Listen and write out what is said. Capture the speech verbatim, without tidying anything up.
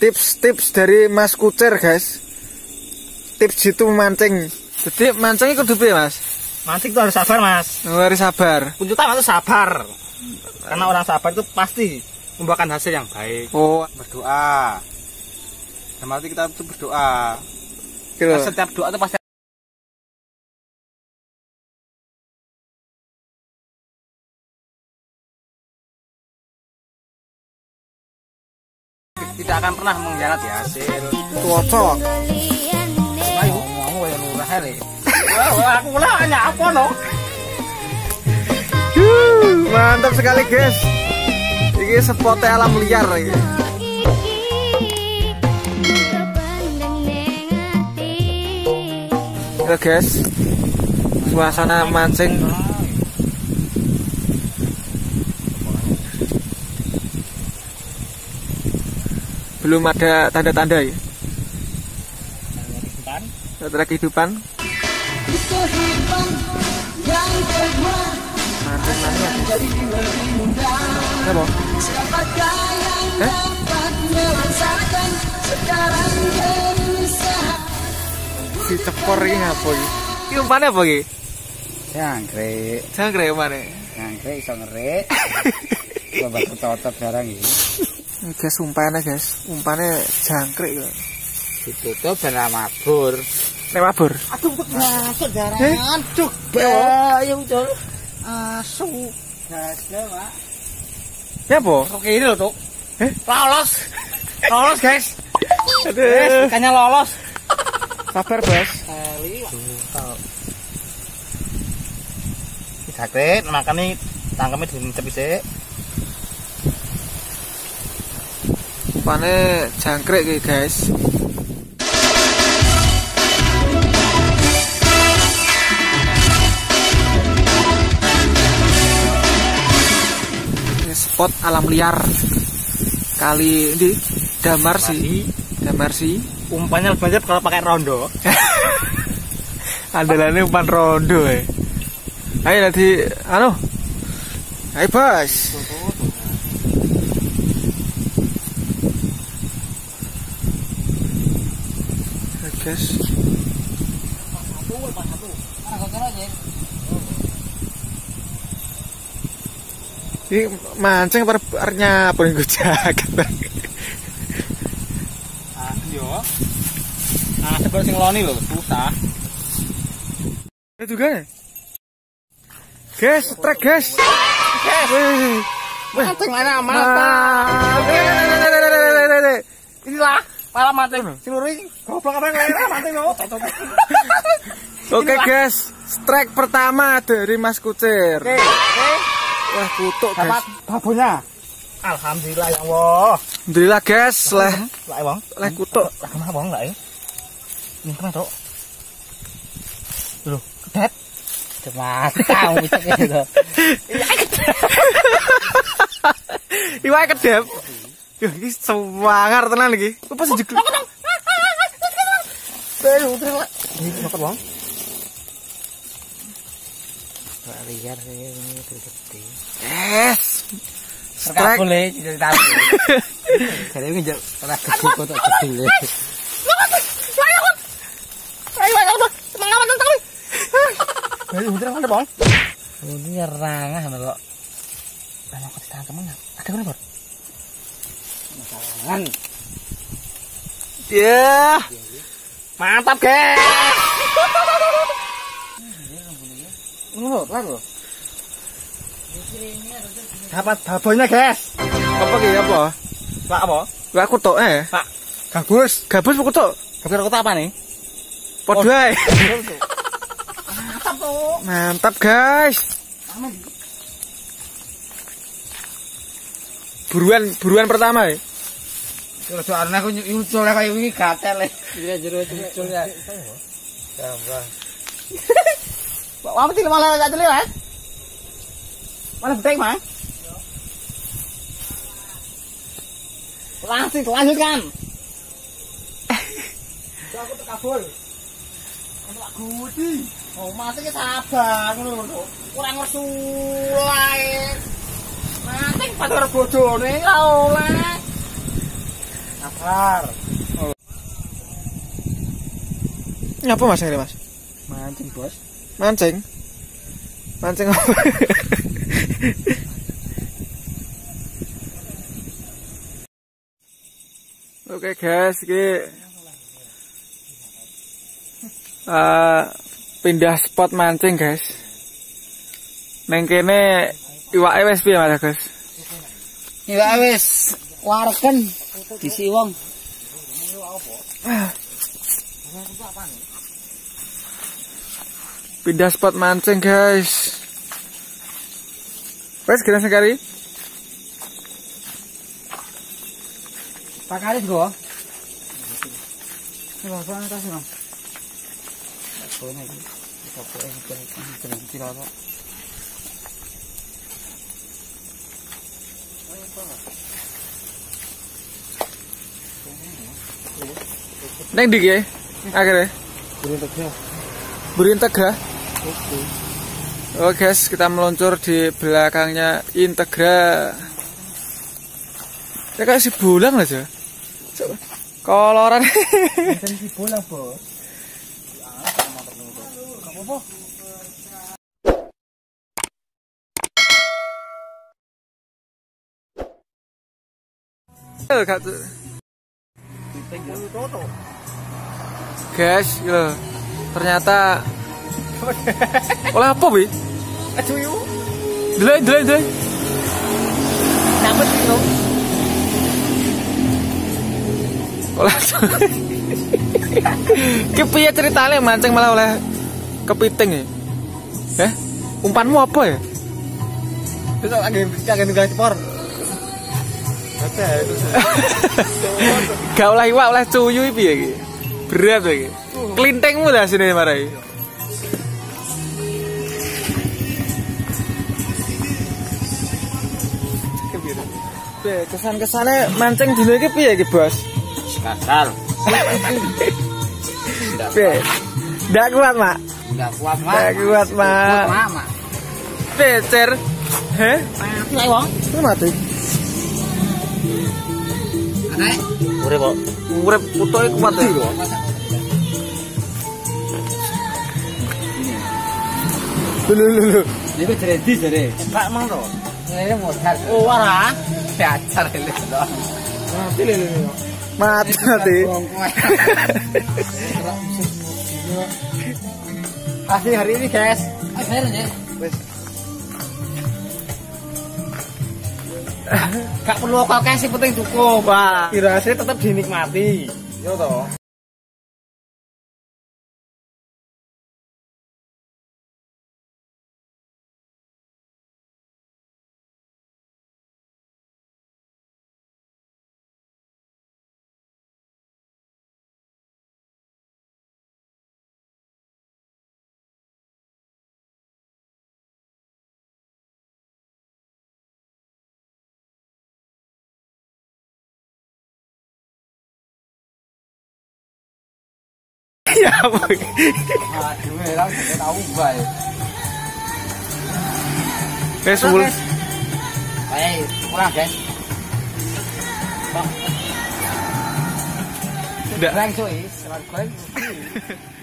tips-tips dari Mas Kucir, guys. Tips jitu memancing. Jadi mancing itu kudu piye, Mas? Mancing itu harus sabar, Mas. Oh, harus sabar. Kunci utama itu sabar. Karena orang sabar itu pasti membuahkan hasil yang baik. Oh, Berdoa. Dalam arti kita itu berdoa. gitu. Nah, setiap doa itu pasti tidak akan pernah mengkhianati hasil. Cocok. Ayo, ngomong kayak lurah hele. Wah, aku lah hanya apa no? Yuh, mantap sekali, guys. Ini spotnya alam liar ini. Ya, guys. Suasana mancing. Belum ada tanda-tanda ya. Tanda kehidupan. Apa? Eh? Si cepor ini apa ini? Ini umpannya apa ini? Jangkrik. Jangkrik umpannya? Jangkrik iso ngerik. Coba cocok barang ini. Ini guys umpannya guys. Umpannya jangkrik ya. Ditutup dan mabur. Nek mabur? Aduh, masuk darah. Eh? Aduh, ayo udah. Asu. Gagal, Pak. Ya apa? Oke ini loh, Tuk. Eh? Lolos. Lolos, guys. Aduh. Guys, ikannya lolos. Sabar, Bos. Kali. Jangkrik, makanya tangkemnya dicepi sih. Umpannya jangkrik ya guys. Spot alam liar kali ini damar sih, damar sih. Umpannya lebih banyak kalau pakai rondo. Andalannya umpan rondo ya. Ayo nanti, anu, ayo bos. Guys. Ini mancing pernya apa yang gue jaket. Ah, yo. Ah, seperti ngeloni loh, susah. Itu kan? Guys, trek guys. Guys. Mancing mana mantap. Inilah para mancing. Si Luri goblok apa yang mancing lo. Oke guys, strike pertama dari Mas Kucir. Oke, oke. Wah, kutuk guys. Dapat babonya. Alhamdulillah ya Allah. Alhamdulillah guys, leh Lah Bang. leh kutuk. Lah kenapa Bang lah ya? Ini kenapa, Tok? Loh, kedet. Cemas, kamu bisa gitu. Iwak kedep. Yo iki semangar tenan iki. Apa sih jeglek? Ayo, terus. Ini kenapa, Bang? Wah, liar sih ini gede. Yes. Strike boleh jadi tahu. Jadi ini jauh ora gede kok tok gede. Ayo, ayo, ayo. Semangat teman-teman. Ayo, udah mana, Bang? Ini rangah kok. Ana kok ditangkemnya. Ada kan, Bor? Masalan. Ya. Mantap, guys. Oh, lagu. Dapat babonya, guys. Apa ki apa? Pak apa? Wak kutuk eh. Pak gabus. Gabus apa kutuk? Gabus kutuk apa nih? Podha ae. Mantap tuh. Mantap, guys. Buruan, buruan pertama ya. Terus soalnya aku nyucul kayak ini gatel ya. Iya jero nyucul ya. Gampang. Pak apa sih malah enggak jelas, Mas? Mana betek, Mas? Langsung lanjutkan. Aku terkabul. Enak gudi. Oh, masih sabar ngono lho. Kurang ngesul ae. Mati padha bojone ora oleh. Asar. Ngapa Mas ini Mas? Mancing, Bos. Mancing. Mancing apa? Oke guys, iki uh, pindah spot mancing guys. Neng kene iwake wis piye Mas Agus? Iwake wis wareken disi wong. Pindah spot mancing guys. Wes kira sekali. Pakari go. Ini apa tas no? Apa ini? Apa ini? Apa ini? Kira apa? Neng dik ya? Akhirnya? Burin Tegra. Burin Tegra? Oke. Oh guys, kita meluncur di belakangnya Integra. Ya kayak si bulang aja. Koloran. Ini si bulang, Bos. Apa-apa? Eh, gak guys, yo. Ternyata oleh apa, Bi? Aduh yuk. Delay, delay, delay. Dapat itu. Oleh. Ki piye ceritane mancing malah oleh kepiting ya? Eh? Umpanmu apa ya? Besok lagi jangan tinggal spor. Gak oleh iwak, oleh cuyu piye iki? Berat iki. Klintingmu dah sini marai. Kesan-kesane mancing dino iki piye iki, Bos? Kasar. Piye? Ndak kuat, Mak. Enggak kuat, Mak. Ndak kuat, Mak. Mak, Mak. Piye, Cer? Heh? Mati ae wong. Lu mati. Anak. Urip kok. Urip putuke kuat ya. Lho lho lho. Niku jere ndi jere? Pak mang to. Ngene modal. Oh, ora. Diajar lho. Mati lho lho. Mati mati. Kasih hari ini, guys. Akhirnya nih. Wes. Gak perlu kok kasih penting cukup. Wah, Dirasanya tetap dinikmati. Yo toh. ya ampun. Aduh, orang tidak tahu baik. Wes ul. Baik, kurang guys. Bang. Ndak. Goreng cuy, selalu goreng.